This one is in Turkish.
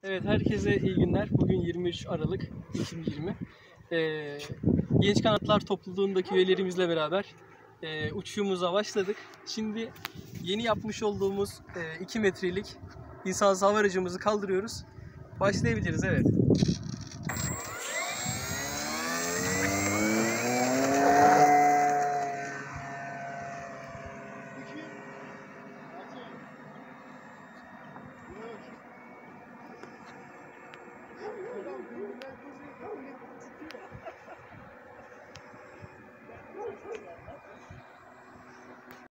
Evet, herkese iyi günler. Bugün 23 Aralık 2020. Genç Kanatlar Topluluğundaki üyelerimizle beraber uçuşumuza başladık. Şimdi yeni yapmış olduğumuz 2 metrelik insansız hava aracımızı kaldırıyoruz. Başlayabiliriz, evet.